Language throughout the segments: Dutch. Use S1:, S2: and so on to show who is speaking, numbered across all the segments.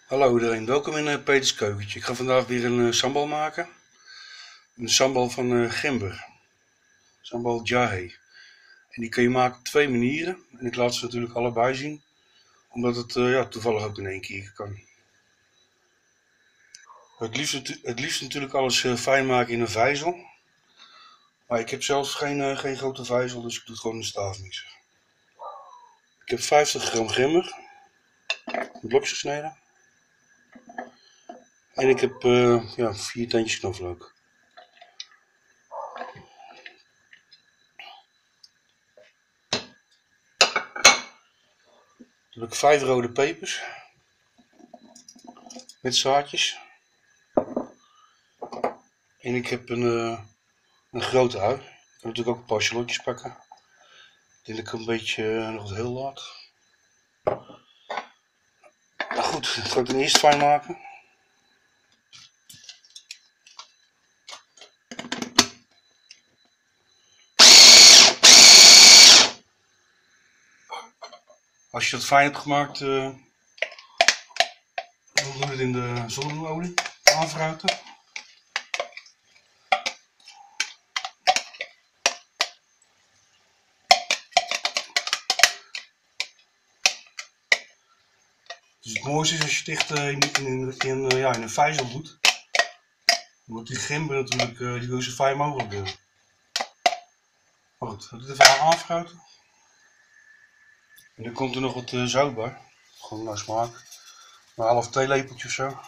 S1: Hallo iedereen, welkom in Peters Keukentje. Ik ga vandaag weer een sambal maken. Een sambal van gember. Sambal jahe. En die kun je maken op twee manieren. En ik laat ze natuurlijk allebei zien. Omdat het toevallig ook in één keer kan. Het liefst natuurlijk alles fijn maken in een vijzel. Maar ik heb zelfs geen grote vijzel, dus ik doe het gewoon in een staafmixer. Ik heb 50 gram gember. In blokjes gesneden. En ik heb 4 teentjes knoflook. Dan heb ik 5 rode pepers. Met zaadjes. En ik heb een grote ui. Ik kan natuurlijk ook een paar shallotjes pakken. Ik denk dat ik een beetje nog wat heel laat. Nou goed, dat ga ik dan eerst fijn maken. Als je dat fijn hebt gemaakt, dan doe je het in de zonnebloemolie aanvruiten. Dus het mooiste is als je het echt in een vijzel doet. Want die gember natuurlijk, die wil je zo fijn mogelijk doen. Maar goed, dat even aanvruiten. En dan komt er nog wat zout bij. Gewoon naar smaak. Een half theelepeltje of zo.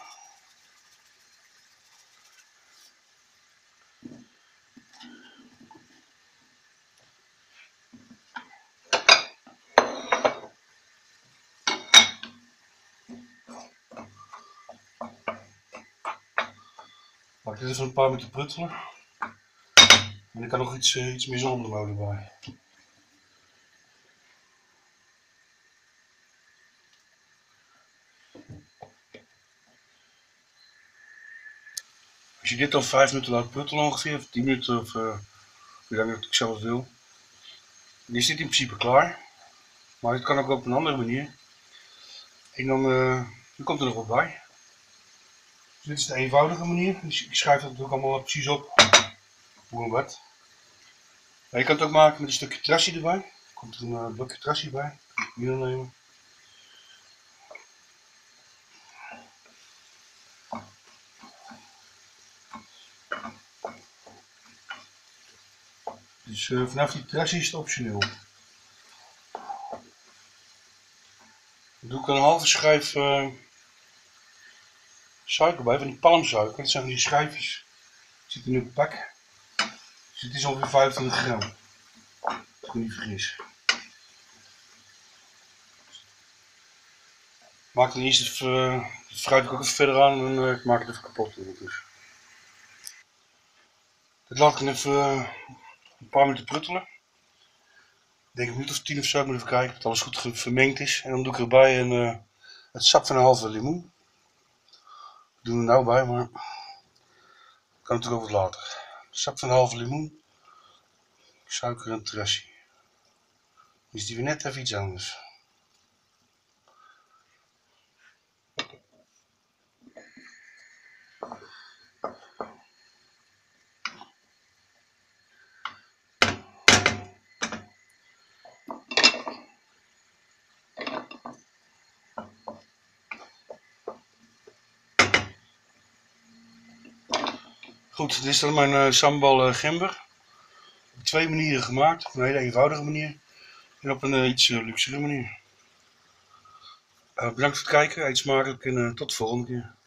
S1: Laat ik dit even een paar minuten pruttelen. En er kan nog iets meer zonnebloemolie bij. Als je dit dan 5 minuten laat pruttelen ongeveer, of 10 minuten of hoe lang ik zelf wil. Dan is dit in principe klaar. Maar het kan ook op een andere manier. En dan komt er nog wat bij. Dus dit is de eenvoudige manier. Dus ik schrijf dat natuurlijk allemaal precies op. Hoe en wat. Maar je kan het ook maken met een stukje trassie erbij. Er komt er een blokje trassie bij. Hier nemen. Dus vanaf die trassie is het optioneel. Dan doe ik een halve schijf suiker bij, van die palmsuiker. Dat zijn van die schijfjes. Het zit in een pak. Dus het is ongeveer 25 gram. Als ik me niet vergis. Maak dan eerst even, fruit ik ook even verder aan en ik maak het even kapot. Dus. Dat laat ik dan even een paar minuten pruttelen. Ik denk een minuut of 10 of zo, ik moet even kijken dat alles goed vermengd is. En dan doe ik erbij het sap van een halve limoen. Ik doe er nou bij, maar kan natuurlijk ook wat later. Sap van een halve limoen, suiker en trassie. Is die weer net even iets anders. Goed, dit is dan mijn sambal gember. Op 2 manieren gemaakt. Op een hele eenvoudige manier. En op een iets luxere manier. Bedankt voor het kijken, eet smakelijk en tot de volgende keer.